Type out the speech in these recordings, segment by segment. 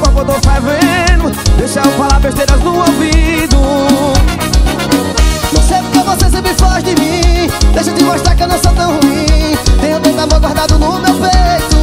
corpo eu tô fervendo. Deixa eu falar besteiras no ouvido. Não sei porque você sempre foge de mim. Deixa eu te mostrar que eu não sou tão ruim. Tenho tanto amor guardado no meu peito.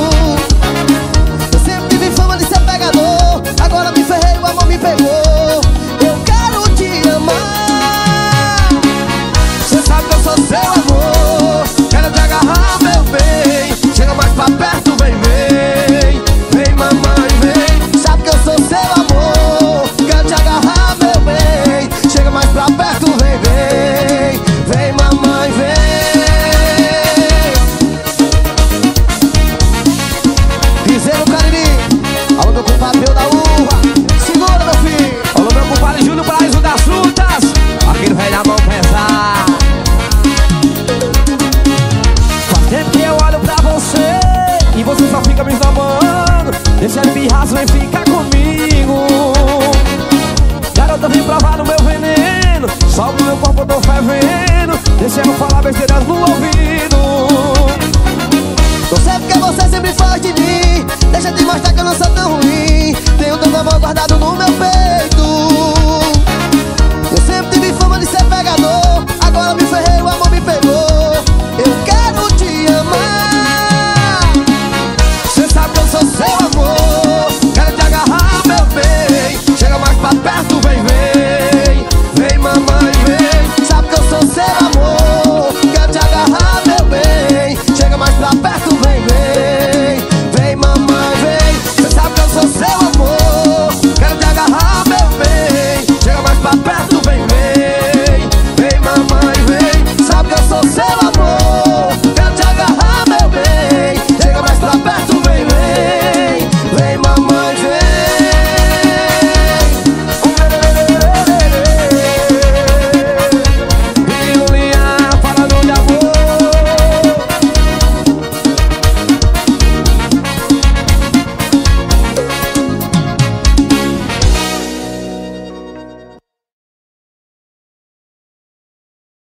Eu sempre tive fama de ser pegador. Agora me ferrei, o amor me pegou. Eu quero te amar. Cê sabe que eu sou seu amor. Quero te agarrar, meu bem. Chega mais pra perto, vem, vem. Vem, mamãe, vem. Sabe que eu sou seu amor. Quero te agarrar, meu bem. Chega mais pra perto, vem, vem. Vem, mamãe, vem. Piseiro Cariri. Alô, meu compadre da uva. Segura, meu filho. Alô, meu compadre Júlio, paraíso das frutas. Aqui no Rei da Mão Pesar. Faz tempo que eu olho pra você e você só fica me esnobando. Deixa ele pirraço, vem ficar comigo. Garota, vem provar no meu veneno. Sobe meu corpo, eu tô fervendo. Deixa eu falar besteiras no ouvido. Não sei porque você sempre foge de mim. Deixa eu te mostrar que eu não sou tão ruim.